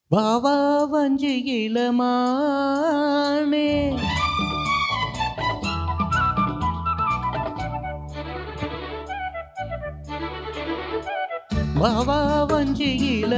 வாவா வஞ்சி இளமானே வாவா வஞ்சி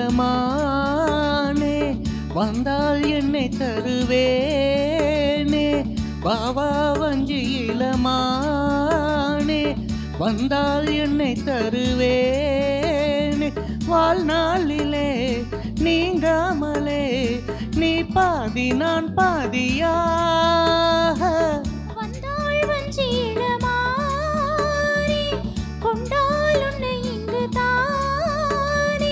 இளமானே வந்தால் என்னை தருவேனே வாவா வஞ்சி இளமானே வந்தால் என்னை தருவேனே வாழ்நாளிலே நீங்காமலே நீ பாதி நான் பாதியாக வந்தாள் வஞ்சி இளமானே கொண்டாள் உன்னை இங்கு தானே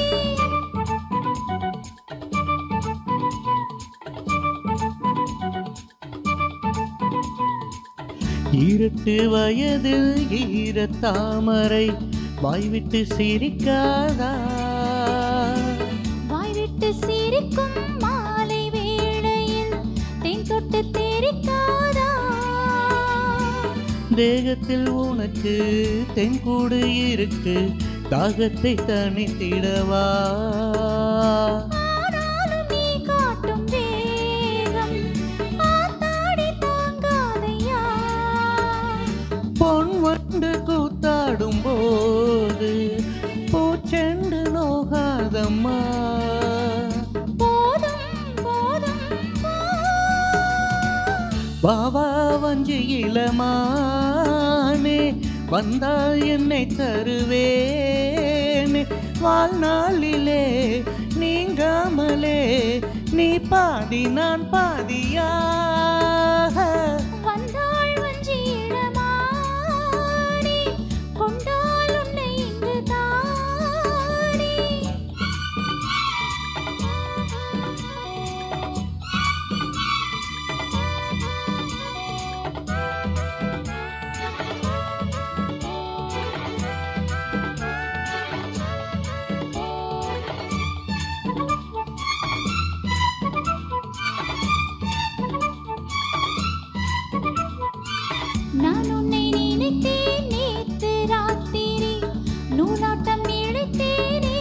இருட்டு வயதில் ஈரத்தாமரை வாய்விட்டு சிரிக்காதா வாய்விட்டு சிரிக்கும் மாலை வேளையில் தேன் தொட்டு தெரிக்காதா தேகத்தில் உனக்கு தென்கூடு இருக்கு தாகத்தை தணித்திடவா ஆனாலும் நீ காட்டும் வேகம் ஆத்தாடி தாங்காதையா பொன் வண்டு கூத்தாடும் போது பூச்செண்டு நோகாதம்மா போதும் போதும் வாவா வஞ்சி இளமானே வந்தால் என்னை தருவேனே வாழ்நாளிலே நீங்காமலே நீ பாதி நான் பாதியாக வந்தாள் வஞ்சி இளமானே கொண்டாள் உன்னை இங்கு தானே நான் உன்னை நினைத்தேன் நேத்து ராத்திரி நூலாட்டம் இழைத்தேனே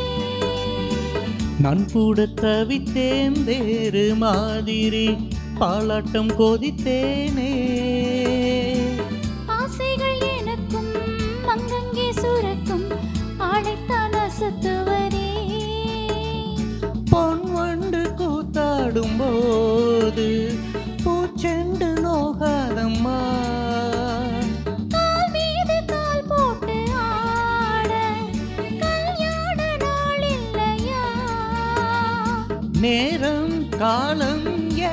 நான் கூட தவித்தேன் வேறு மாதிரி பாலாட்டம் கொதித்தேனே ஆசைகள் எனக்கும் அங்கங்கே சுரக்கும் ஆளைத்தான் அசத்துவரே பொன் வண்டு கூத்தாடும் போது பூச்செண்டு நோகாதம்மா கால் மீது கால் போட்டு ஆட கல்யாண நாள் இல்லையா நேரம் காலம் ஏ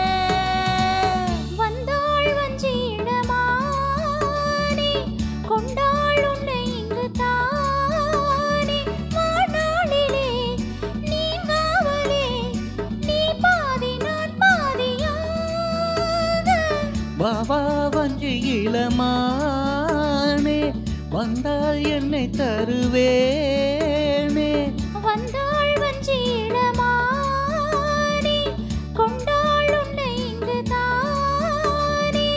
வந்தாள் வஞ்சி இளமானே கொண்டாள் உன்னை இங்கு தானே வாழ்நாளிலே நீங்காமலே நீ பாதி நான் பாதியாக வாவா வஞ்சி இளமானே வந்தால் என்னை தருவேனே வந்தாள் வஞ்சி இளமானே கொண்டாள் உன்னை இங்கு தானே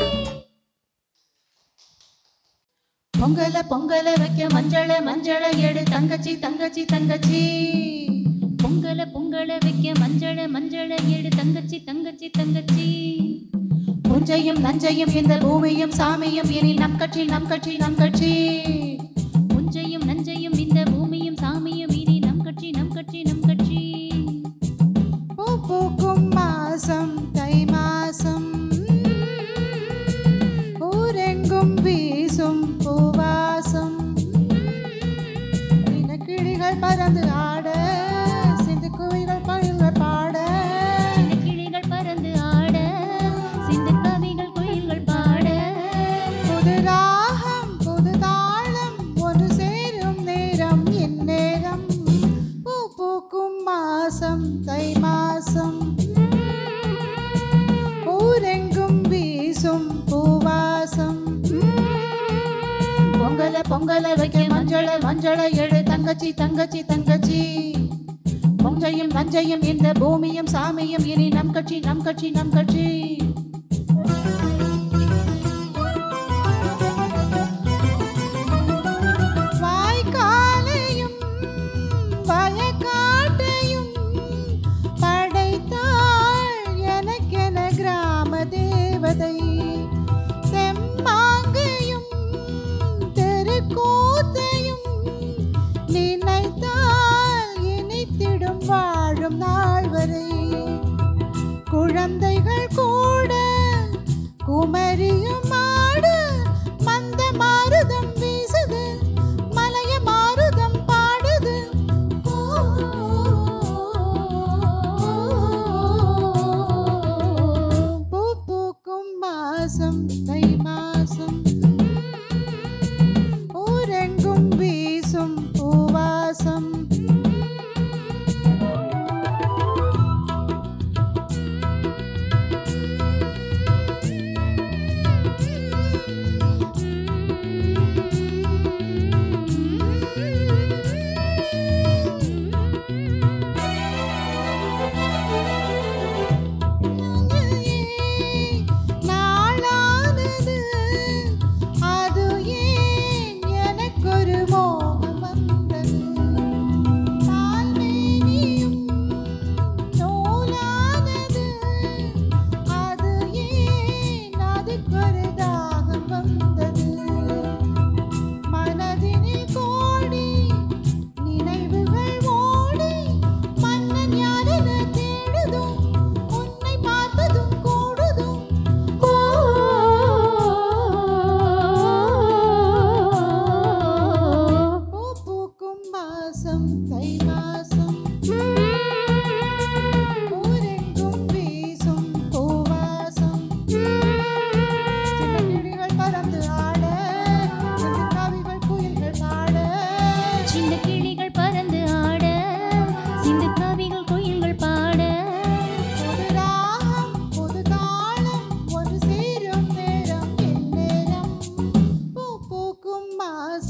பொங்கல பொங்கல வைக்க மஞ்சள மஞ்சள எடு தங்கச்சி தங்கச்சி தங்கச்சி பொங்கல பொங்கல வைக்க மஞ்சள மஞ்சள எடு தங்கச்சி தங்கச்சி தங்கச்சி புஞ்சையும் நஞ்சையும் இந்த பூமியும் சாமியும் இனி நம் கட்சி நம் கட்சி நம் கட்சி புஞ்சையும் நஞ்சையும் இந்த பூமியும் சாமியும் இனி நம் கட்சி நம் கட்சி நம் கட்சி பூ பூக்கும் மாசம் தை மாசம் ஊரெங்கும் வீசும் பூவாசம் கிளிகள் பறந்து ஆட சிந்து குவிகள் பயில்கள் பாட கிளிகள் பறந்து ஆட சிந்து கவிகள் குயில்கள் பாட புது ராகம் புது தாளம் ஒன்று சேரும் நேரம் இந்நேரம் பூ பூக்கும் மாசம் தை மாசம் ஊரெங்கும் வீசும் பூவாசம் பொங்கல பொங்கல வைக்க மஞ்சள மஞ்சள எடு தங்கச்சி தங்கச்சி தங்கச்சி பொங்கையும் நஞ்சையும் இந்த பூமியும் சாமியும் இனி நம் கட்சி நம் கட்சி நம் கட்சி வாய்க்காலையும் வயக்காட்டையும்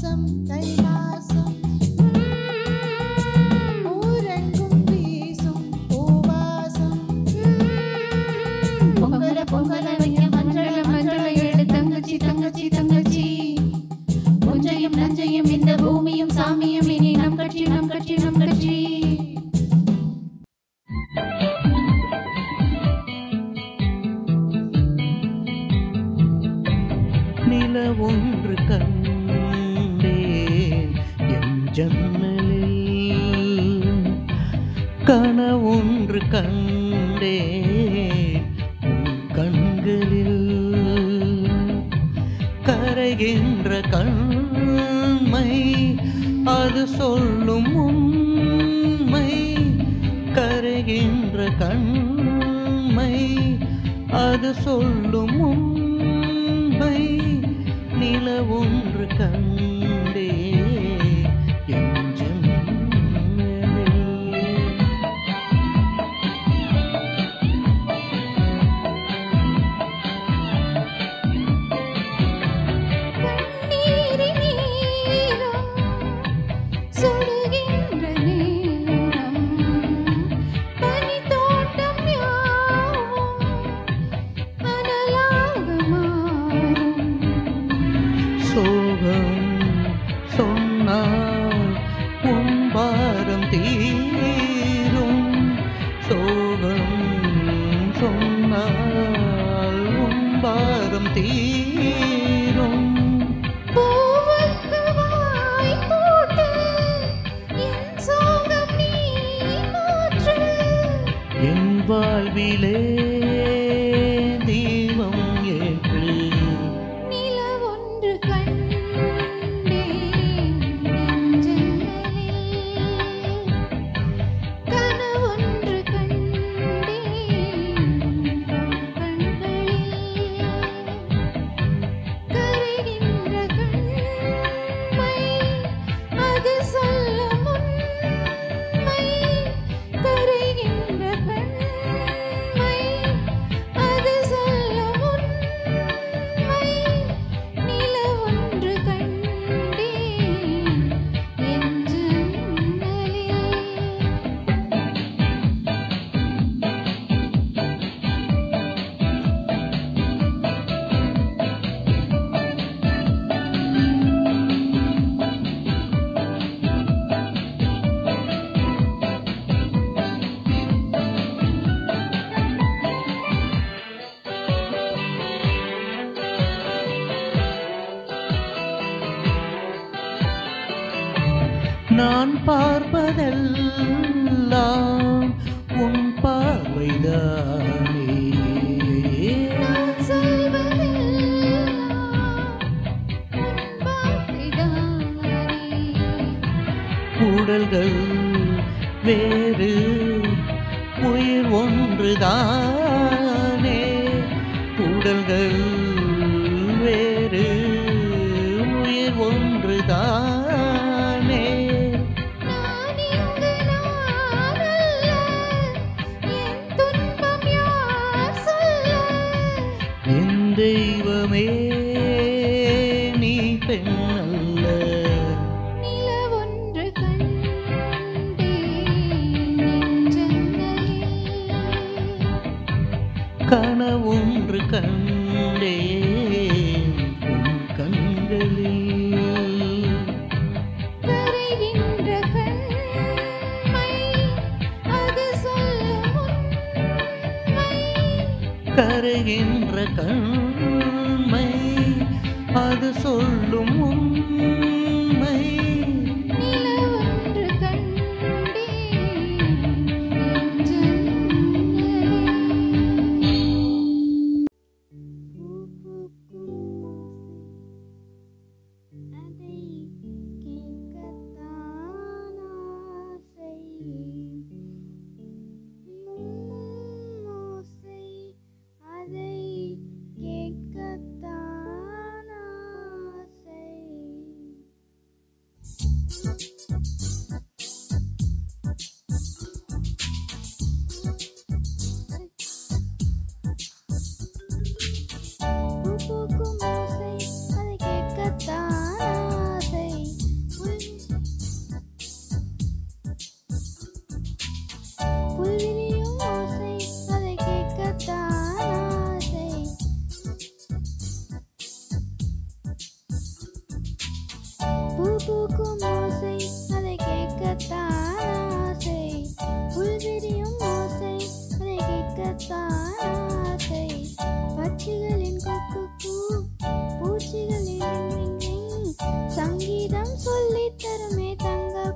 மாசம் தை மாசம் ஊரெங்கும் வீசும் பூவாசம் பொங்கல பொங்கல வைக்க மஞ்சள மஞ்சள எடு தங்கச்சி தங்கச்சி தங்கச்சி புஞ்சையும் நஞ்சையும் இந்த பூமியும் சாமியும் இனி நம் கட்சி நம் கட்சி நம் கட்சி நில ஒன்று கண்டேன் என் ஜன்னலில் கனவொன்று கண்டேன் உன் கண்களில் கரைகின்ற கண்மை அது சொல்லும் உண்மை கரைகின்ற கண்மை அது சொல்லும் உண்மை நில ஒன்று கண்டே என் ஜன்னலில். கண்ணீரின் ஈரம் சுடுகின்ற நேரம் பனித்தோட்டம் யாவும் அனலாக மாறும் சோகம் சொன்னால் உன் பாரம் தீரும் சோகம் சொன்னால் உன் பாரம் தீரும் பூவுக்கு வாய் போட்டு என் சோகம் நீ மாற்று என் வாழ்விலே தீபம் ஏற்று நில ஒன்று கண்டேன் என் ஜன்னலில் கனவொன்று கண்டேன் உன் கண்களில் கரைகின்ற கண்மை அது சொல்லும் உண்மை கரைகின்ற கண்மை அது சொல்லும் உண்மை நில ஒன்று கண்டேன் என் ஜன்னலில் நான் பார்ப்பதெல்லாம் உன் பார்வைதானே நான் சொல்வதெல்லாம் உன் வார்த்தைதானே உடல்கள் வேறு உயிர் ஒன்றுதானே உடல்கள் வேறு உயிர் ஒன்றுதானே நான் இங்கு நான் அல்ல என் துன்பம் யார் சொல்ல என் தெய்வமே நீ பெண் அல்ல நில ஒன்று கண்டேன் என் ஜன்னலில் கனவொன்று கண்டேன் உன் கண்களில் கரைகின்ற கண்மை அது சொல்லும் உண்மை கரைகின்ற கண்மை அது சொல்லும் உண்மை நில ஒன்று கண்டேன் என் ஜன்னலில் அதை கேட்கத்தான் ஆசை ஓசை அதை கேட்கத்தான் ஆசை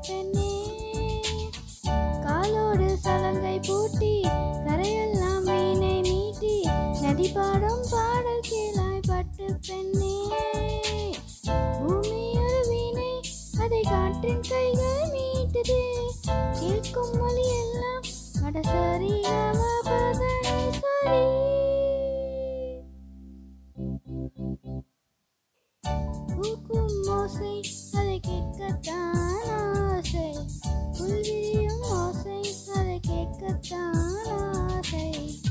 பெண்ணே காலோடு சலங்கை பூட்டி கரையெல்லாம் வீணை மீட்டி நதி பாடும் பாடல் கேளாய் பட்டு பெண்ணே பூமி ஒரு வீணை அதை காற்றின் கைகள் மீட்டுது கேட்கும் மொழி எல்லாம் அடசரி பதனி சரி பூக்கும் ஓசை அதை கேட்கத்தான் ஆசை புல்விரியும் ஓசை அதை கேட்கத்தான் ஆசை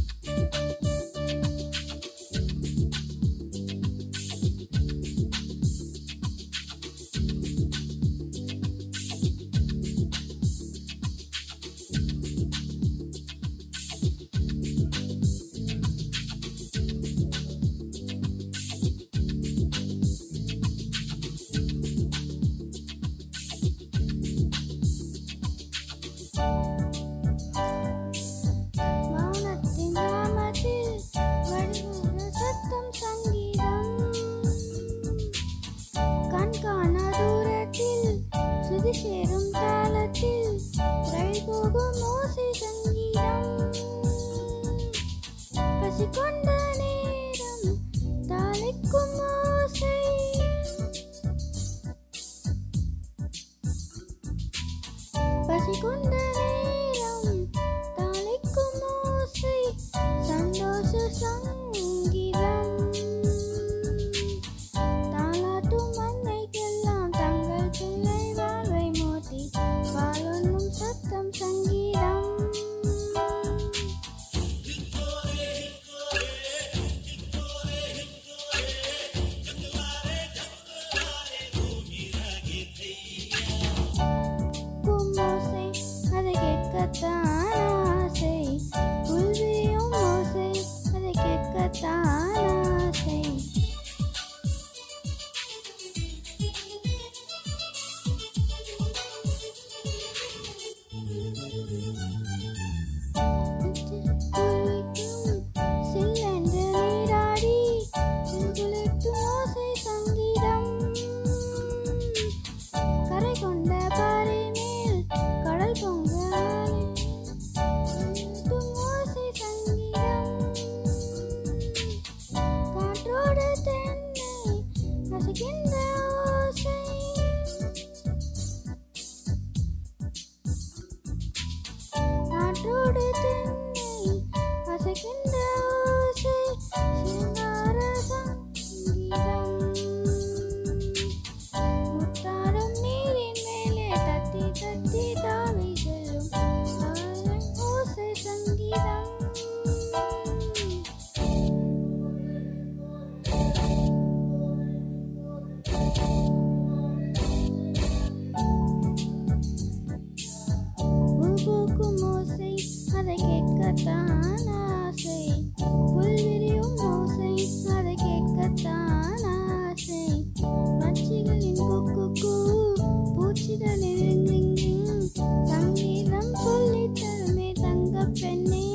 சேரும் தாளத்தில் ரயில் போகும் ஓசை சங்கீதம் பசி கொண்ட நேரம் தாளைக்கும் ஓசை பசி கொண்ட நேரம் தாளைக்கும் ஓசை சந்தோஷ சங்கீதம் தாளாட்டும் மண்ணைக்கெல்லாம் தங்கள் பிள்ளை பாலொன்னும் சத்தம் சங்கீதம் பூமோசை அதை கேட்கத்தான் ஆசை புல்வியும் ஓசை அதை கேட்கத்தான் ஆசை சில்லென்று நீராடி சிந்துளிட்டும் ஓசை சங்கீதம் கரை கொண்ட பாறை மேல் கடல் பொங்க ஓசை சங்கீதம் காற்றோடு தென்னை ரசிக்கின்ற ஓசை காற்றோடு தென்னை அசைக்கின்ற ஓசை சிங்கார சங்கீதம் முத்தாடும் நீரின் மேலே தத்தி தத்தி தாவி செல்லும் ஓசை சங்கீதம் பூக்கும் ஓசை அதை கேட்கத்தான் ஆசை புல்விரியும் ஓசை அதை கேட்கத்தான் ஆசை பட்சிகளின் குக்கு பூச்சிகளின் சங்கீதம் சொல்லித் தருமே தங்க பெண்ணே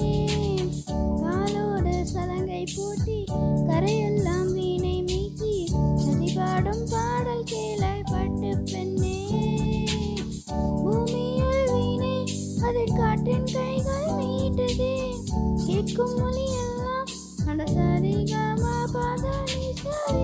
காலோடு சலங்கை பூட்டி கரையெல்லாம் வீணை மீட்டி நதி பாடும் பாடல் கேளாய் பட்டு பெண்ணே பூமியில் வீணை அதை காற்றின் கைகள் மீட்டுதே கேட்கும் மொழி எல்லாம் அடசரி கம பதனி சரி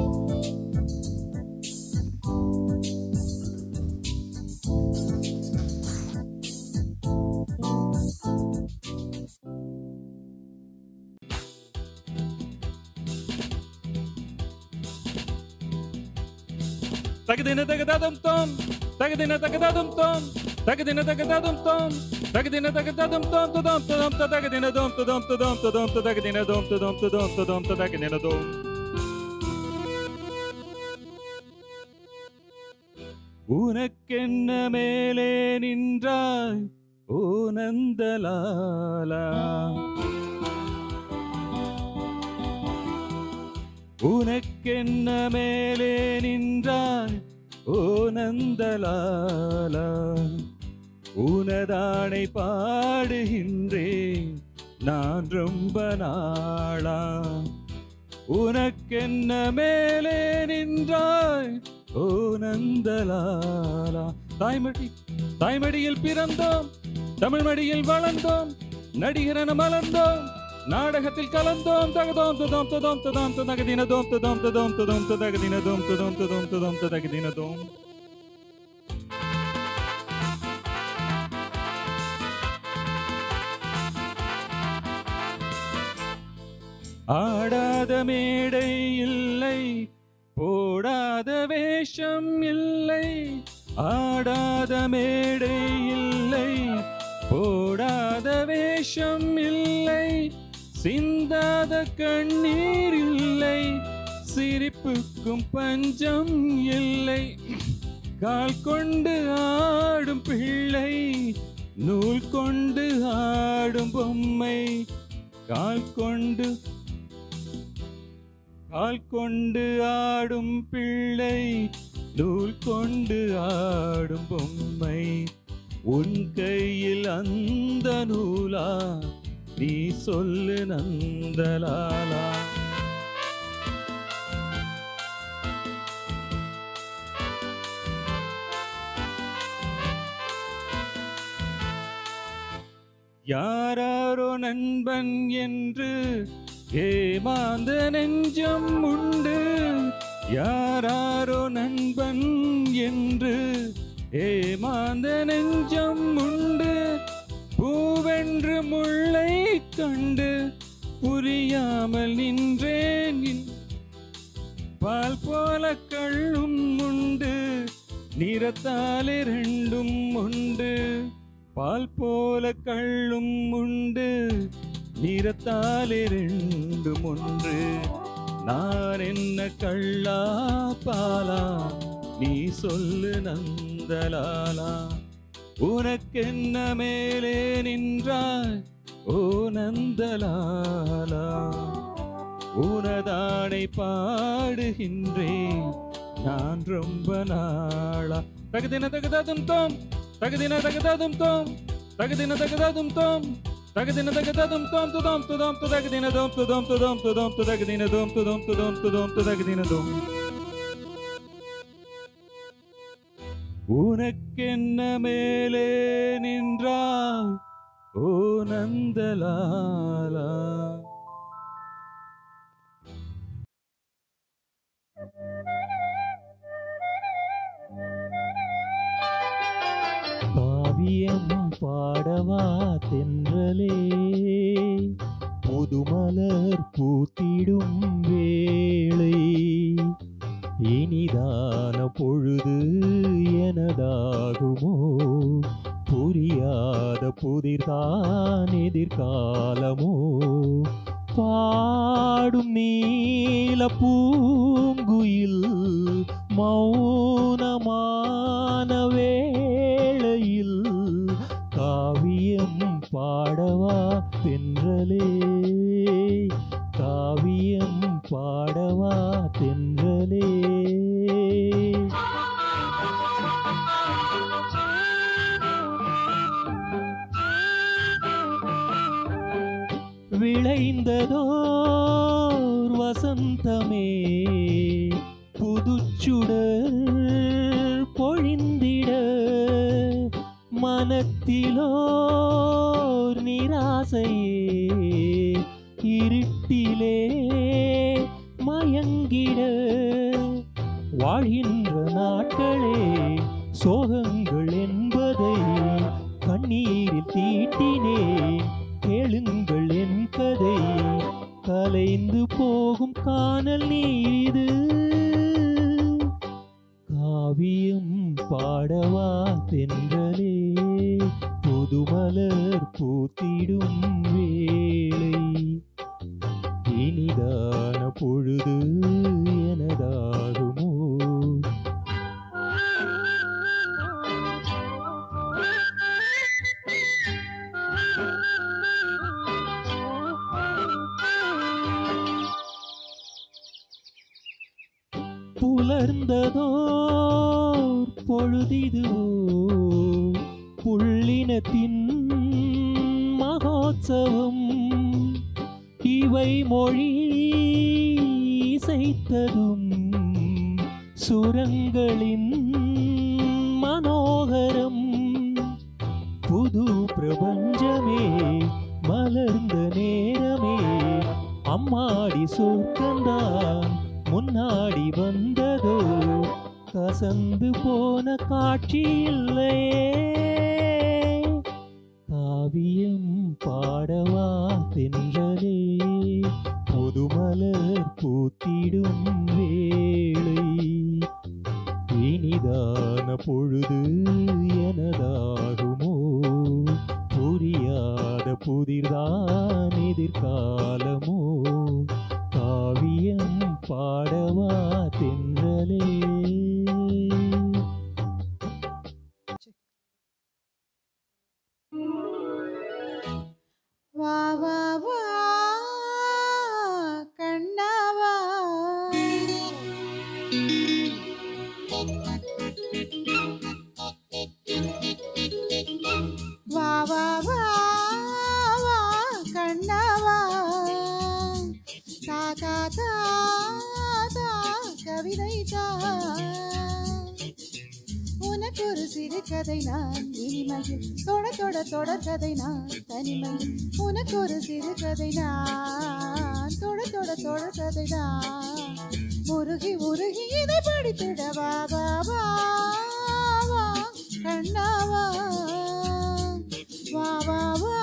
Tagadina tagadadum tom, tagadina tagadadum tom, tagadina tagadadum tom, tagadina tagadadum tom, tadum tadum tagadina dum tadum tadum tadum tagadina dum tadum tadum tadum tagadina dum. உனக்கென்ன மேலே நின்றாய் ஓ நந்தலாலா உனக்கென்ன மேலே நின்றாய் ஓ நந்தலாலா உனதானை பாடுகின்றேன் நான் ரொம்ப நாளா உனக்கென்ன மேலே நின்றாய் ஓ நந்தலாலா. தாய்மடியில் பிறந்தோம், தமிழ் மடியில் வளர்ந்தோம், நடிகரென மலர்ந்தோம், நாடகத்தில் கலந்தோம். தகதோம் துதோம் துதோம் துதோம் துதகதினதோம் துதோம் துதோம் துதோம் துதகதினதோம் துதோம் துதோம் துதோம் துதகதினதோம். ஆடாத மேடை இல்லை, போடாத வேஷம் இல்லை. ஆடாத மேடை இல்லை, போடாத வேஷம் இல்லை. சிந்தாத கண்ணீர் இல்லை, சிரிப்புக்கும் பஞ்சம் இல்லை. கால் கொண்டு ஆடும் பிள்ளை, நூல் கொண்டு ஆடும் பொம்மை. கால் கொண்டு ஆடும் பிள்ளை, நூல் கொண்டு ஆடும் பொம்மை. உன் கையில் அந்த நூலா, நீ சொல்லு நந்தலாலா. யாராரோ நண்பன் என்று ஏமாந்த நெஞ்சம் உண்டு. யாராரோ நண்பன் என்று ஏமாந்த நெஞ்சம் உண்டு. பூவென்று முல்லை கண்டு புரியாமல் நின்றேன். பால் போல கள்ளும் உண்டு, நிறத்தால் இரண்டும் உண்டு. பால் போல கள்ளும் உண்டு, நிறத்தால் இரண்டும் ஒன்று. நான் என்ன கள்ளா பாலா, நீ சொல்லு நந்தலாலா. உனக்கென்ன மேலே நின்றாய் ஓ நந்தலாலா. உனதானை பாடுகின்றேன் நான் ரொம்ப நாளா. தகுதின தகுதாதும் தோம், தகுதின தகுதாதும் தோம், தகுதின தகுதாதும் தோம், தகுதின தகுதாதும் தோம் துதோம் துதோம் துதகுதின தோம் துதோம் துதோம் துதோம் துதகுதின தோம் துதோம் துதோம் துதோம் துதகுதின தோம். உனக்கென்ன மேலே நின்றாய் ஓ நந்தலாலா. காவியம் பாடவா தென்றலே, புதுமலர் பூத்திடும் வேளை. இனிதான பொழுது எனதாகுமோ, புரியாத புதிர்தான் எதிர்காலமோ. பாடும் நீல பூங்குயில் மௌனமான வேளையில், காவியம் பாடவா தென்றலே, காவியம் பாடவா தென்றலே. விளைந்ததோர் வசந்தமே, புதுச்சுடர் பொழிந்திட. மனத்திலோர் நிராசையே இருட்டிலே மயங்கிட. வாழ்கின்ற நாட்களே சோகங்கள் என்பதை கண்ணீரில் தீட்டினேன். கேளுங்கள் என் கதை, கலைந்து போகும் கானல் நீது. காவியம் பாடவா தென்றலே, புதுமலர் பூத்திடும் வேளை. இனிதான பொழுது எனதாகுமோ. புலர்ந்ததோர் பொழுதிதுவோ, புள்ளினத்தின் மகோத்சவம். இவை மொழி இசைத்ததும் சுரங்களின் மனோகரம் புது பிரபஞ்சமே மலர்ந்த நேரமே அம்மாடி சொர்க்கந்தான் முன்னாடி வந்ததோ கசந்து போன காட்சி இல்லையே காவியம் பாடவா தென்றலே புதுமலர் பூத்திடும் வேளை இனிதான பொழுது எனதாகுமோ புரியாத புதிர்தான் எதிர்காலமோ காவியம் பாடவா தென்றலே வா வா வா கண்ணாவா வா வா வா வா கண்ணாவா தா தா தா தா கவிதை தா உனக்கு ஒரு சிறு கதை நான் இனிமையில் தொட தொட தொடர்கதை நான் தனிமையில் உனக்கு ஒரு சிறு கதை நான் தொட தொட தொடர்கதை நான் உருகி உருகி இதை படித்திட வா வா வா வா கண்ணாவா வா வா வா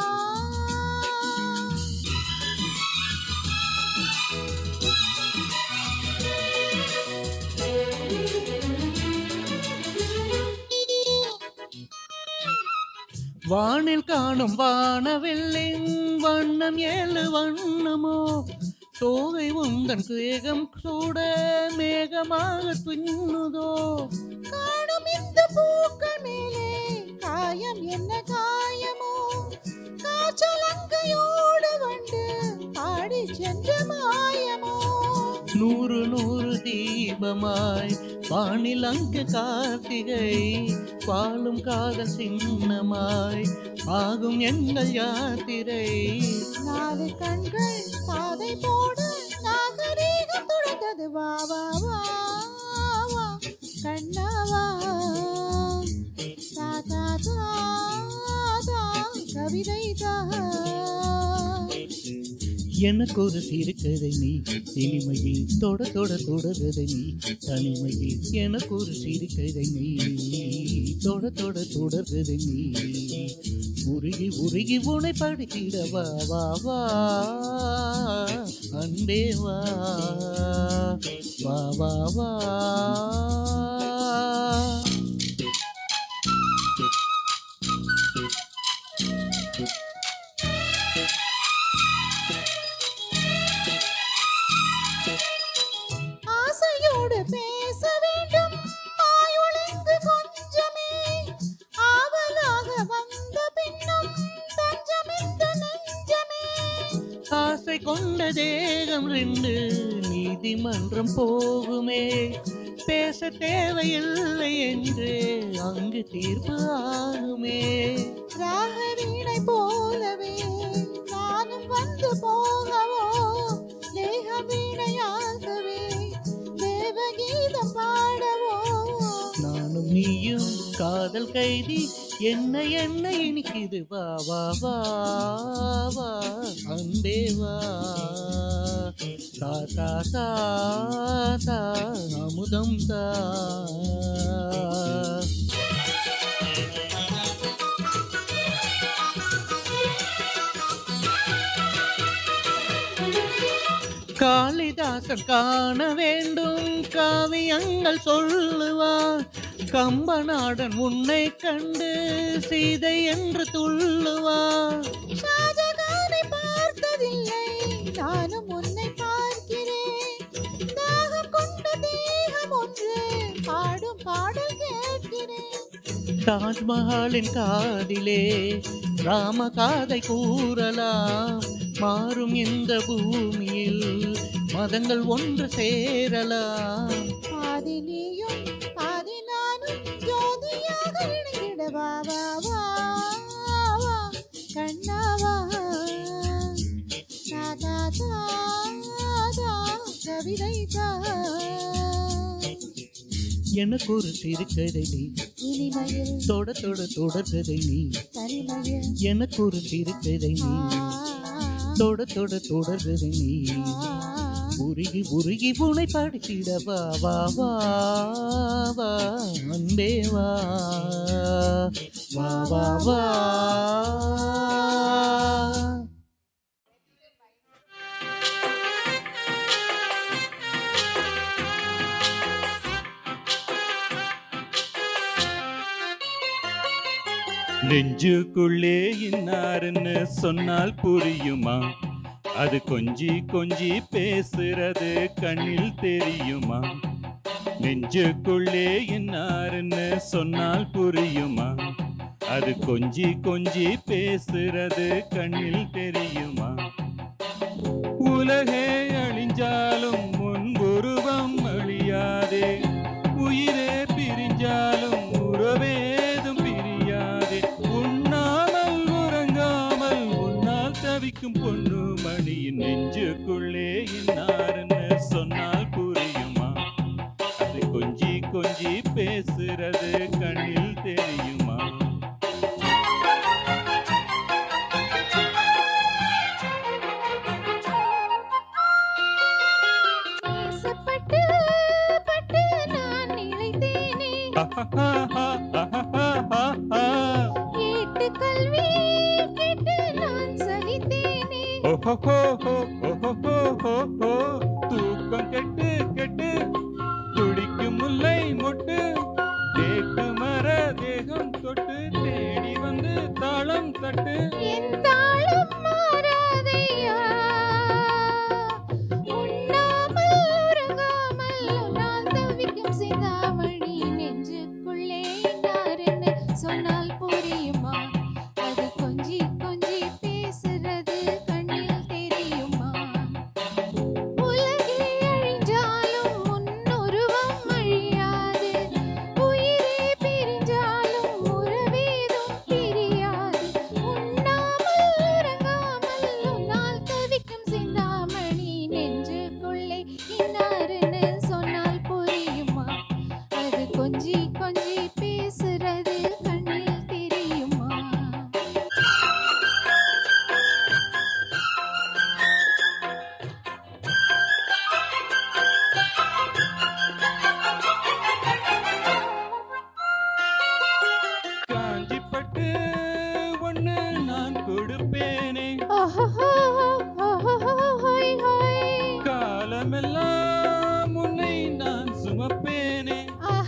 வானில் காணும் வானவெல்லின் வண்ணம் ஏழு வண்ணமோ தோகை உந்தன் வேகம் சூட மேகமாக துண்ணுதோ காணும் இந்த பூக்கள் மேலே காயம் என்ன காயமோ காற்றலங்கையோடு வந்து பாடி சென்ற மாயமோ நூறு நூறு தீபமாய் வானில் அங்கு கார்த்திகை பாலும் காதல் சின்னமாய் ஆகும் எங்கள் யாத்திரை நாலு கண்கள் பாதை போட நாகரீகம் தொடர்ந்தது வா வா வா வா கண்ணாவா தா தா தா தா கவிதை தா எனக்கு ஒரு சிறுகதை நீ இனிமையில் தொட தொட தொடர்கதை நீ தனிமையில் எனக்கு ஒரு சிறுகதை நீ தொட தொட தொடர்கதை நீ உருகி உருகி உனை படித்திட வா வா வா அன்பே வா வா வா வா ஆசையோடு பேச வேண்டும் மாயொழுங்கு கொஞ்சமே ஆவலாக வந்த பின்னும் தஞ்சமிந்த நெஞ்சமே ஆசை கொண்ட தேகம் ரெண்டு நீதிமன்றம் போகுமே பேச தேவையில்லை என்று அங்கு தீர்ப்பு ஆகுமே ராக வீணை போலவே நானும் வந்து போகவோ தேக வீணையாகவே தேவகீதம் பாடவோ நானும் நீயும் காதல் கைதி என்ன என்ன இனிக்குது வா வா வா வா அன்பே வா தா தா தா தா அமுதம் தா காளிதாசன் காண வேண்டும் காவியங்கள் சொல்லுவார் கம்பநாடன் உன்னை கண்டு சீதை என்று துள்ளுவார் ஷாஜகானை பார்த்ததில்லை நானும் உன்னை பார்க்கிறேன் தாகம் கொண்ட தேகம் ஒன்று பாடும் பாடல் கேட்கிறேன் தாஜ்மஹாலின் காதிலே ராம காதை கூறலாம் மாறும் இந்த பூமியில் மதங்கள் ஒன்று சேரலாம் பாதி நீயும் பாதி நானும் ஜோதியாக இணைந்திட வா வா வா வா கண்ணாவா தா தா தா தா கவிதை தா எனக்கு ஒரு சிறுகதை நீ இனிமையில் தொட தொட தொடர்கதை நீ தனிமையில் எனக்கு ஒரு சிறுகதை நீ தொட தொட தொடர்கதை நீ உருகி உருகி புனை படித்திட வா வா வா வா அன்பே வா வா வா வா நெஞ்சுக்குள்ளே இன்னாருன்னு சொன்னால் புரியுமா? அது கொஞ்சி கொஞ்சி பேசுறது கண்ணில் தெரியுமா? நெஞ்சுக்குள்ளே இன்னாருன்னு சொன்னால் புரியுமா? அது கொஞ்சி கொஞ்சி பேசுறது கண்ணில் தெரியுமா? உலகே அழிஞ்சாலும் முன்புருவம் அழியாதே, உயிரே பிரிஞ்சாலும் உறவேதும் பிரியாதே. உண்ணாமல் உறங்காமல் உன்னால் தவிக்கும் பொண்ணு மணியின் நெஞ்சுக்குள்ளே இன்னாருன்னு சொன்னால் புரியுமா? அது கொஞ்சி கொஞ்சி பேசுறது கண்ணில் தெரியுமா? ஆசைப்பட்டு பட்டு நான் நிலைத்தேனே, கேட்டு கல்வி கேட்டு நான் சலித்தேனே. தூக்கம் கெட்டு கெட்டு துடிக்கும் முல்லை மொட்டு, தேக்கு மர தேகம் தொட்டு தேடி வந்து தாளம் தட்டு. என் தாளம் மாறாதையா, உண்ணாமல் உறங்காமல் உன்னால் தவிக்கும் சிந்தாமணி நெஞ்சுக்குள்ளே இன்னாருன்னு சொன்னால் புரியுமா? அது கொஞ்சி கொஞ்சி பேசுறது கண்ணில் தெரியுமா? உலகே அழிஞ்சாலும் உன்னுருவம் அழியாது, உயிரே பிரிஞ்சாலும் உறவேதும் பிரியாது. உண்ணாமல் உறங்காமல் உன்னால் தவிக்கும் சிந்தாமணி நெஞ்சுக்குள்ளே இன்னாருன்னு சொன்னால் புரியுமா? அது கொஞ்சி கொஞ்சி பேசுறது கண்ணில் தெரியுமா? காஞ்சிப்பட்டு ஒண்ணு நான் கொடுப்பேனே, ஹோய் ஹோய், காலமெல்லாம் உன்னை நான் சுமப்பேனே.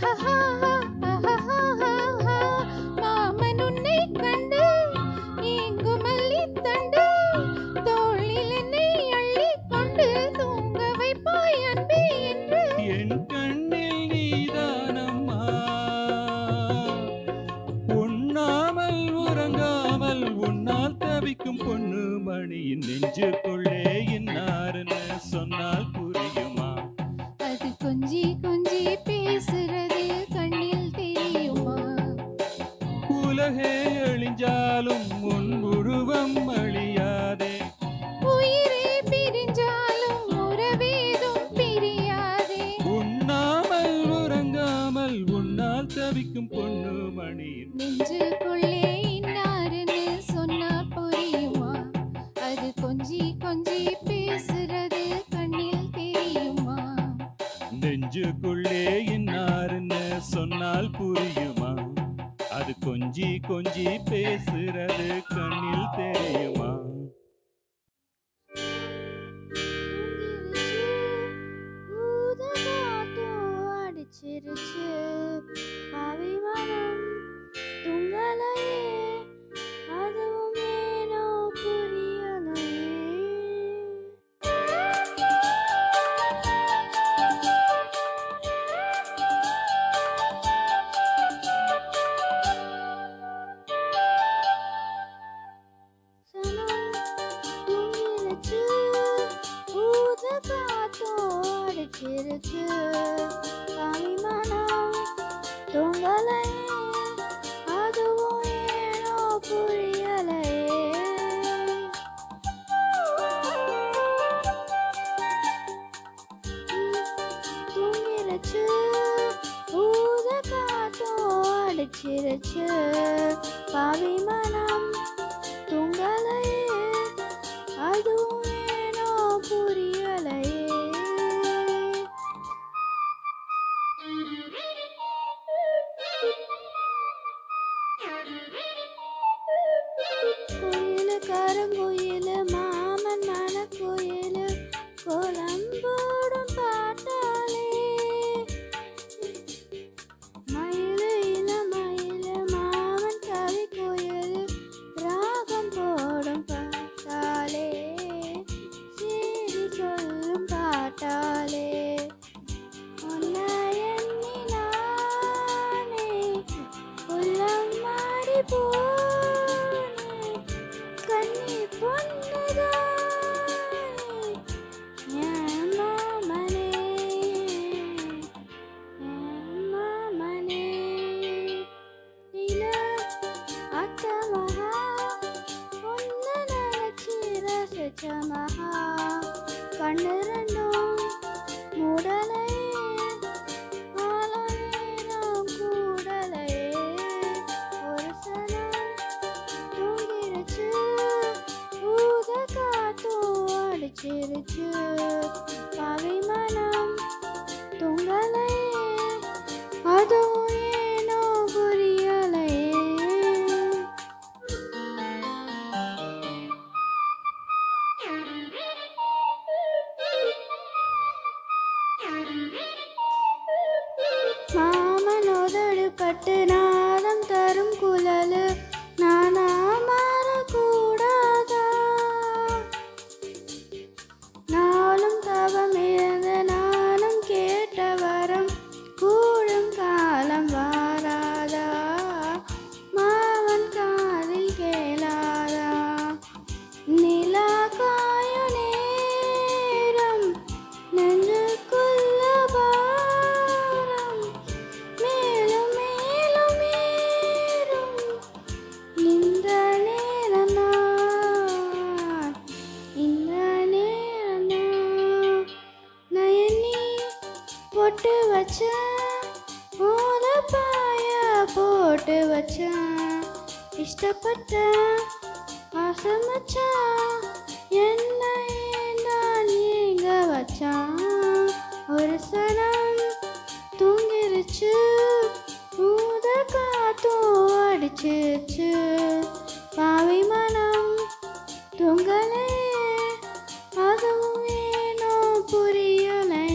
மாமன் உன்னை கண்டு எங்கும் மல்லித்தண்டு, தோளில் என்னை அள்ளிக் கொண்டு தூங்க வைப்பாய் அன்பே என்று. என் கண்ணில் நீதானம்மா, உண்ணாமல் உறங்காமல் உன்னால் தவிக்கும் பொண்ணு மணியின் நெஞ்சுக்குள்ளே இன்னாருன்னு சொன்னால் புரியுமா? அது கொஞ்சி கொஞ்சி பேசுறது கண்ணில் தெரியுமா? உலகே அழிஞ்சாலும் உன் உருவம் அழியாதே, உயிரே பிரிஞ்சாலும் உறவேதும் பிரியாதே. உண்ணாமல் உறங்காமல் உன்னால் தவிக்கும் பொண்ணு மணியின் நெஞ்சுக்குள்ளே இன்னாருன்னு சொன்னா புரியுமா? அது கொஞ்சி கொஞ்சி பேசுறது கண்ணில் தெரியுமா? நெஞ்சுக்குள்ளே இன்னாருன்னு சொன்னால் புரியுமா? அது கொஞ்சி கொஞ்சி பேசுறது கண்ணில் தெரியுமா? அடிச்சிருச்சு அபிமானம் துங்கலையே, அதுவும் ஏனோ புரியலையே. சனம் தூங்கிருச்சு, ஊத காத்தோ அடிச்சிருச்சு அபிமானம் அடிச்சிருச்சு பாவி மனம் தூங்கலையே அதுவும் ஏனோ புரியலையே கோயிலு கருங்குயிலு மாமன் மனக்குயிலு கோலம்போடும் பாட்டாலே மயிலு இளமயிலு மாமன் கவி கோயிலு ராகம் போடும் பாட்டாலே சீரி சொல்லும் பாட்டாலே உன்னை எண்ணி நானே உள்ளம் மாறி போனே கண்ணி பொண்ணுதானே என் மாமனே நில அத்தமஹா உன்னை நினைச்சு ரசிச்ச மகா கண்ணு ரெண்டும் மூடலையே ஆலமேனம் கூடலையே ஒரு சனம் தூங்கிருச்சு ஊத காத்தும் அடிச்சிருச்சு பாவி மனம் தூங்கலையே அதுவும் ஏனோ புரியலையே மாமனோதடு பட்டு நாதம் தரும் குழலு நானா மாறக்கூடாதா நாளும் தவம் இருந்து நானும் கேட்ட வரம் கூடும் காலம் வாராதா மாவன் காதில் கேளாதா நிலா காயு நேரம் நெஞ்சுக்குள்ள பாரம் மேலும் மேலும் மேலும் இந்த நேரம் நான் இந்த நேரம் நான் எண்ணி போட்டு வச்சேன் மோதப்பாய போட்டு வச்சேன் இஷ்டப்பட்டேன் ஆசைமச்சான் என்னை நான் ஏங்க வச்சான் ஒரு சனம் தூங்கிருச்சு ஊத காத்தும் அடிச்சிருச்சு பாவி மனம் தூங்கலையே அதுவும் ஏனோ புரியலையே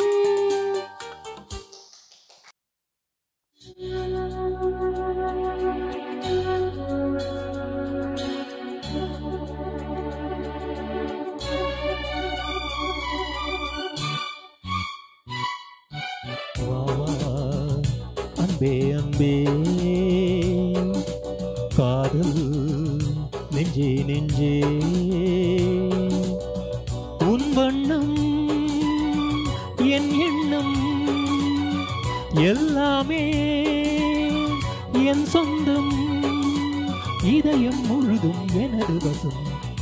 வா வா அன்பே அன்பே காதல் நெஞ்சே நெஞ்சே உன் வண்ணம் என் எண்ணம் எல்லாமே என் சொந்தம் இதயம் முழுதும் எனது வசம்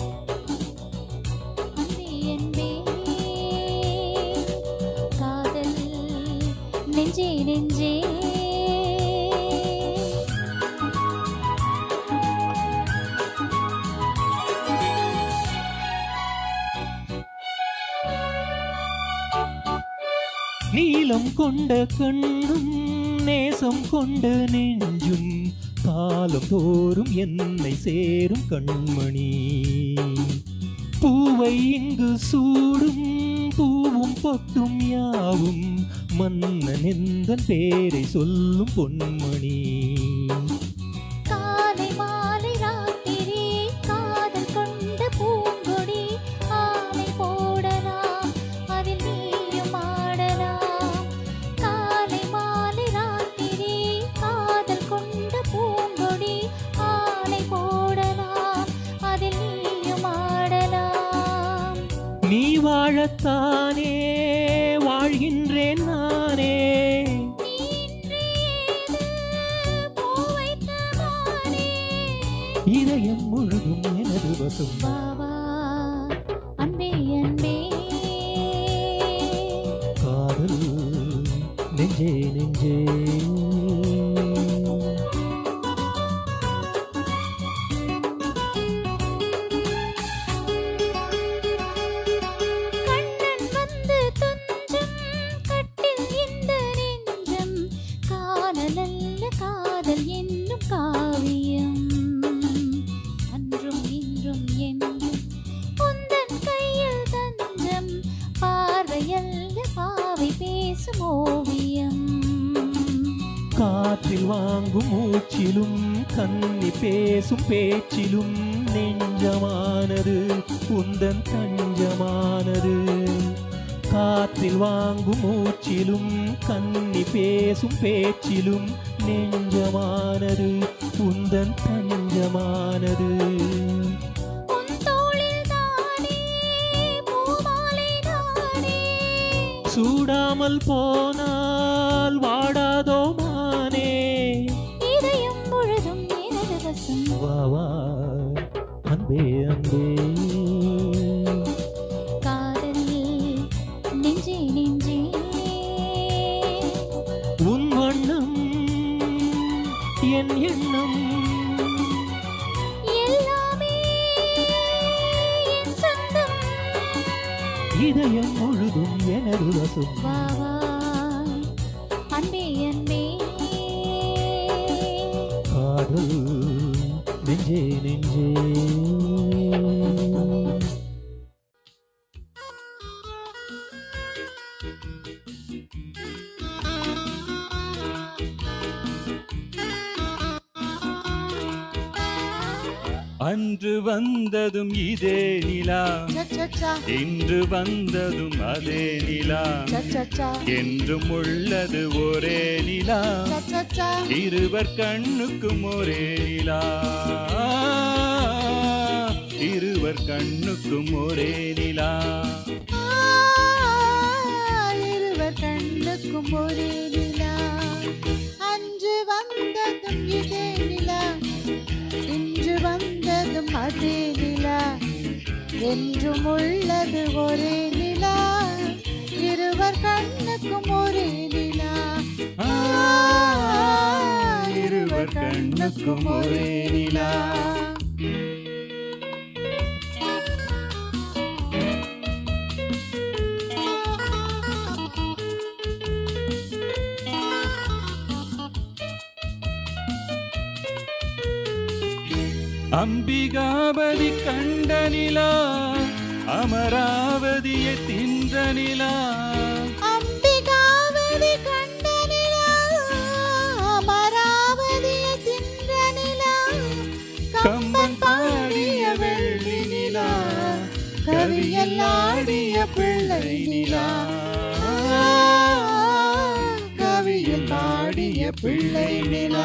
அன்பே அன்பே காதல் நெஞ்சே நெஞ்சே நீலம் கொண்ட கண்ணும் நேசம் கொண்ட நெஞ்சும் காலம் தோறும் என்னை சேரும் கண்மணி பூவை இங்கு சூடும் பூவும் பொட்டும் யாவும் மன்னன் எந்தன் பேரை சொல்லும் பொன்மணி காலை மாலை ராத்திரி காதல் கொண்ட பூங்கொடி ஆனை போடலாம் அதில் நீயும் ஆடலாம் காலை மாலை ராத்திரி காதல் கொண்ட பூங்கொடி ஆனை போடலாம் அதில் நீயும் ஆடலாம் நீ வாழத்தானே வாழ்கின்றேன் நானே இதயம் முழுதும் எனது வசம் பாவா அன்பே அன்பே காதல் நெஞ்சே நெஞ்சே என்றும் காவியம் அன்றும் இன்றும் என்றும் உந்தன் கையில் தஞ்சம் பார்வையல்ல பாவை பேசும் ஓவியம் காற்றில் வாங்கும் மூச்சிலும் கண்ணி பேசும் பேச்சிலும் நெஞ்சமானது உந்தன் தஞ்சமானது காற்றில் வாங்கும் மூச்சிலும் கண்ணி பேசும் பேச்சிலும் நெஞ்சமானது உந்தன் தஞ்சமானது உன் தோளில் தானே பூமாலை தானே சூடாமல் போனால் வாடாதோ மானே இதயம் முழுதும் எனது வசம் வா வா அன்பே அன்பே காதல் நெஞ்சே நெஞ்சே உன் வண்ணம் என் எண்ணம் எல்லாமே என் சொந்தம் இதயம் முழுதும் எனது வசம் வா வா அன்பே அன்பே காதல் நெஞ்சே நெஞ்சே அன்று வந்ததும் இதே நிலா சச்சச்சா இன்று வந்ததும் அதே நிலா சச்சச்சா என்றும் உள்ளது ஒரே நிலா சச்சச்சா இருவர் கண்ணுக்கும் ஒரே நிலா இருவர் கண்ணுக்கும் ஒரே நிலா இருவர் கண்ணுக்கும் ஒரே நிலா அன்று வந்ததும் இதே நிலா இன்று வந்ததும் அதே நிலா என்றும் உள்ளது ஒரே நிலா இருவர் கண்ணுக்கும் ஒரே நிலா இருவர் கண்ணுக்கும் ஒரே நிலா அம்பிகாபதி கண்ட நிலா அமராவதியை தின்ற நிலா அம்பிகாவதி கண்ட நிலா அமராவதியை தின்ற நிலா கம்பன் பாடிய வெள்ளி நிலா கவியல் ஆடிய பிள்ளை நிலா கவியல் ஆடிய பிள்ளை நிலா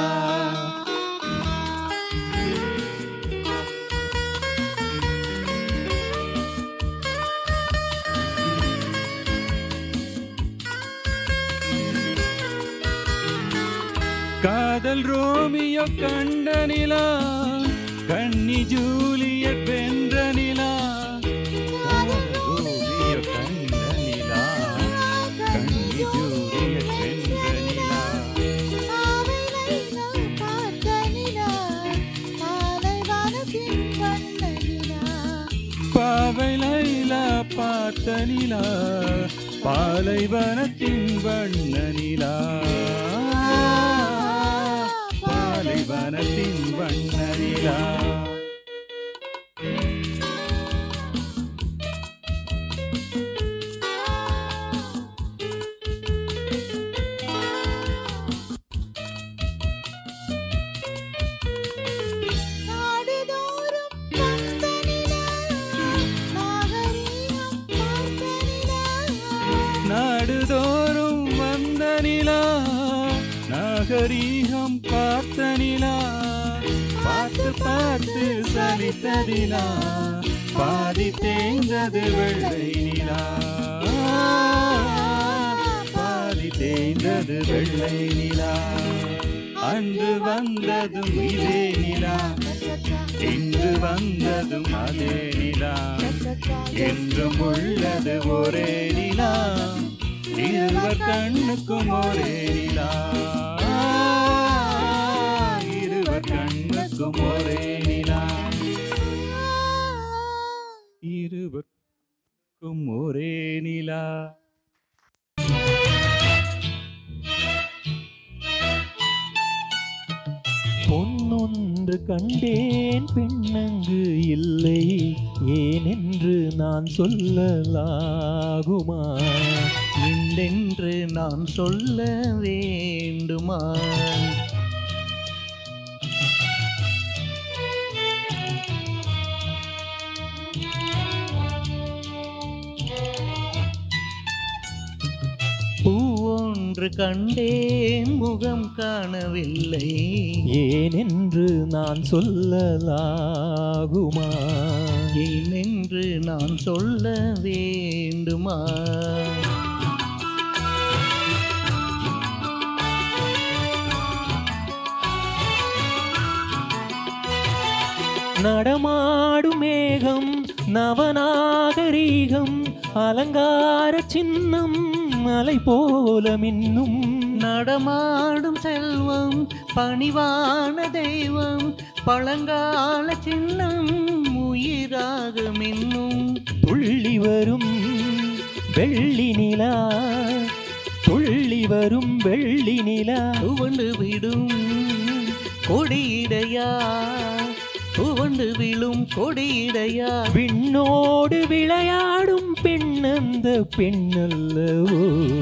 காதல் ரோமியோ கண்ட நிலா கண்ணி ஜூலியட் வென்ற நிலா காதல் ரோமியோ கண்ட நிலா கண்ணி ஜூலியட் வென்ற நிலா பாவை லைலா பார்த்த நிலா பாலைவனத்தின் வண்ண நிலா பாலைவனத்தின் வண்ண நிலா நாடுதோறும் வந்த நிலா நாகரீகம் பார்த்த நிலா பார்த்து பார்த்து சலித்ததிலா பாதி தேய்ந்தது வெள்ளை நிலா பாதி தேய்ந்தது வெள்ளை நிலா அன்று வந்ததும் இதே நிலா இன்று வந்ததும் அதே நிலா என்றும் உள்ளது ஒரே நிலா இருவர் கண்ணுக்கும் ஒரே நிலா இருவர் கண்ணுக்கும் ஒரே நிலா இருவருக்கும் ஒரே நிலா பொன்னொன்று கண்டேன் பெண்ணங்கு இல்லை ஏனென்று நான் சொல்லலாகுமா என்றென்று நான் சொல்ல வேண்டுமா பூவொன்று கண்டேன் முகம் காணவில்லை ஏனென்று நான் சொல்லலாகுமா ஏனென்று நான் சொல்ல வேண்டுமா நடமாடும் மேகம் நவநாகரீகம் அலங்கார சின்னம் மலை போல மின்னும் நடமாடும் செல்வம் பணிவான தெய்வம் பழங்கால சின்னம் உயிராக மின்னும் துள்ளி வரும் வெள்ளி நிலா துள்ளி வரும் வெள்ளி நிலா துவண்டு விடும் கொடியிடையா துவண்டு விழும் கொடியிடையா விண்ணோடு விளையாடும் பெண்ணந்த பெண்ணல்லவோ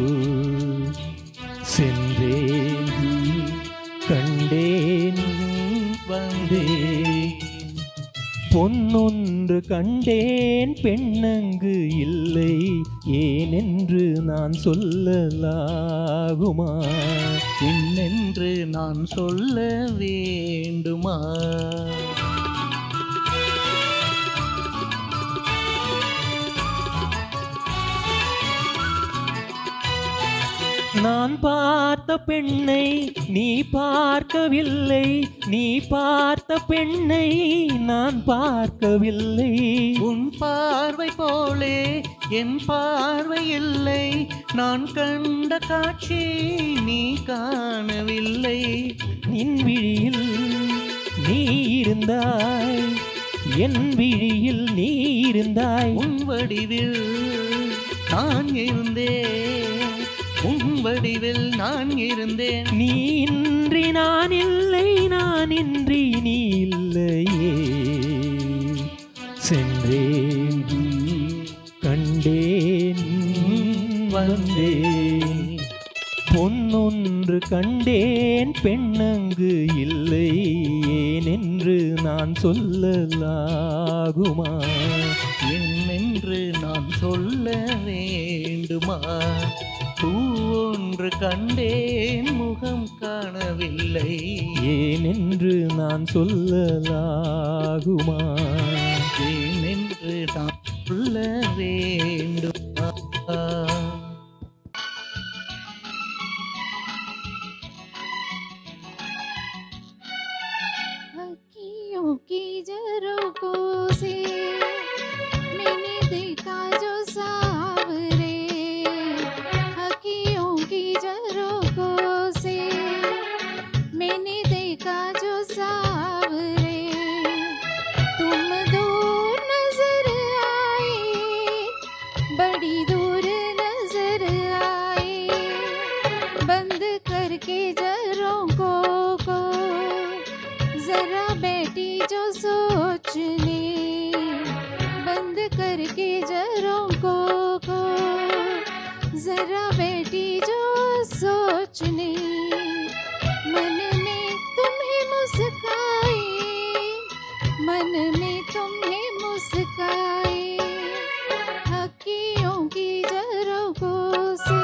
சென்றேன் கண்டேன் வந்தேன் பொன்னொன்று கண்டேன் பெண்ணங்கு இல்லை ஏனென்று நான் சொல்லலாகுமா என்னென்று நான் சொல்ல வேண்டுமா நான் பார்த்த பெண்ணை நீ பார்க்கவில்லை நீ பார்த்த பெண்ணை நான் பார்க்கவில்லை உன் பார்வை போலே என் பார்வை இல்லை நான் கண்ட காட்சி நீ காணவில்லை நின் விழியில் நீ இருந்தாய் என் விழியில் நீ இருந்தாய் உன் வடிவில் நான் இருந்தேன் உன் வடிவில் நான் இருந்தேன் நீ இன்றி நான் இல்லை நான் இன்றி நீ இல்லையே சென்றேன் கண்டேன் வந்தேன் பொன்னொன்று கண்டேன் பெண்ணங்கு இல்லை ஏனென்று நான் சொல்லலாகுமா என்னென்று நான் சொல்ல வேண்டுமா பூவொன்று கண்டேன் முகம் காணவில்லை ஏனென்று நான் சொல்லலாகுமா ஏனென்று நான் சொல்ல வேண்டுமா अखियों की झरोखों से मैंने देखा जो सावरे अखियों की झरोखों से मैंने देखा जो सावरे तुम दूर नजर आए बड़ी दूर नजर आए बंद करके झरोखों को जरा बैठी जो सोचने बंद करके झरोखों को जरा बैठी जो सोचने मन में तुम्हें मुस्काए मन में तुम्हें मुस्काए अखियों की झरोखों से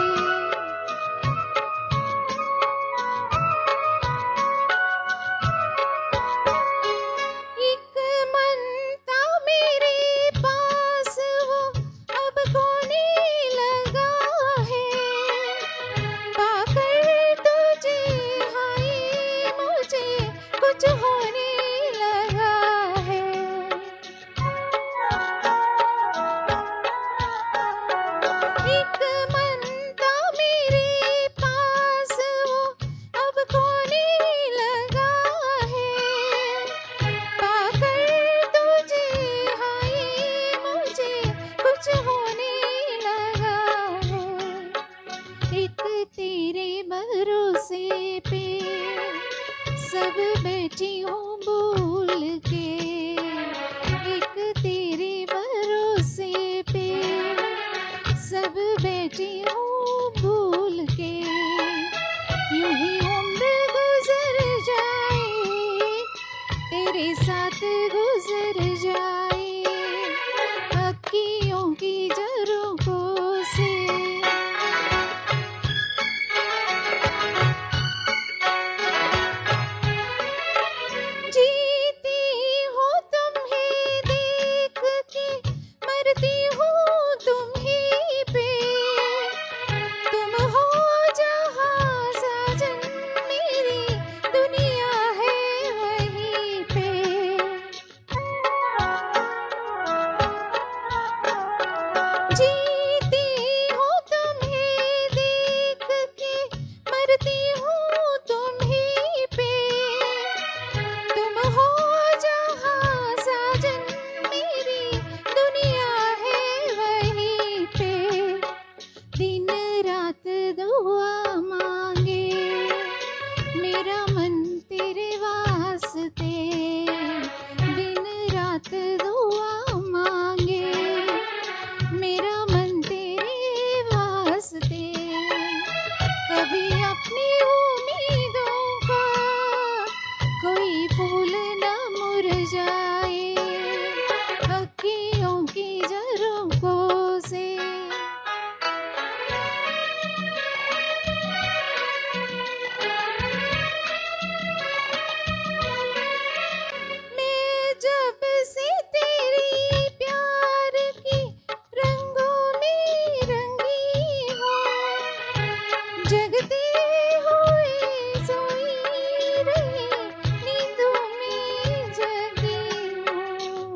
एक मन था मेरे पास वो अब खोने लगा है पाकर तुझे हाय मुझे कुछ होने लगा है एक मन था मेरे पास वो अब खोने लगा है पाकर तुझे हाय मुझे कुछ होने लगा है एक तेरे भरोसे पे सब बैठी हूँ भूल के एक तेरे भरोसे पे, सब बैठी हूँ भूल के। यूं ही उम्र गुजर जाए, तेरे साथ गुजर जाए, अक्कियों की झरोखों से। जीती हूँ तुम्हें देख के, मरती हूँ तुम्हीं पे, तुम हो जहाँ साजन, मेरी दुनिया है वहीं पे। जीती हूँ तुम्हें देख के, मरती हूँ तुम्हीं पे, तुम हो जहाँ साजन, मेरी दुनिया है वहीं पे। दिन रात दुआ मांगे मेरा मन तेरे वास्ते, दिन रात दुआ मांगे मेरा मन तेरे वास्ते। कभी अपनी उम्मीदों का कोई फूल न मुरझाए, अक्कियों की झरोखों से। मैं जब से तेरी प्यार की रंगों में रंगी हूँ, जगते हुए सोई रही, नींदों में जगी हूँ।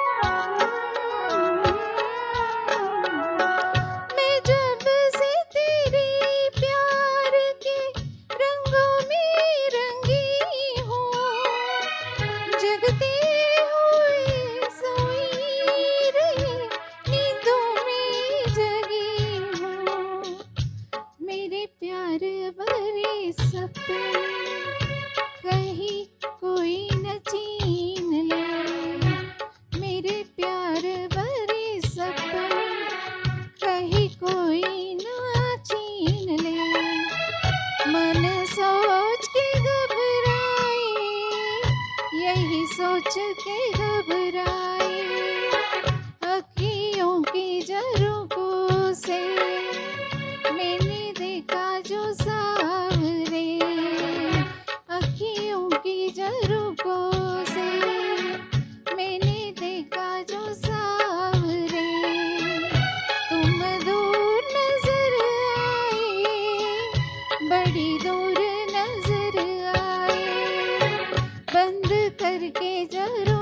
मैं जब से तेरी प्यार के रंगों में रंगी हूँ, जगते हुए सोई रही, नींदों में जगी हूँ। मेरे प्यार भरे सपने कहीं कोई न छीन ले, मेरे प्यार भरे सपने कहीं कोई न छीन ले। मन सोच के घबराए, यही सोच के घबराए, अक्कियों की झरोखों से। मैंने देखा जो सावरे, अक्कियों की झरोखों से। मैंने देखा जो सावरे, तुम दूर नजर आए, बड़ी दूर नजर आए, बंद करके जरो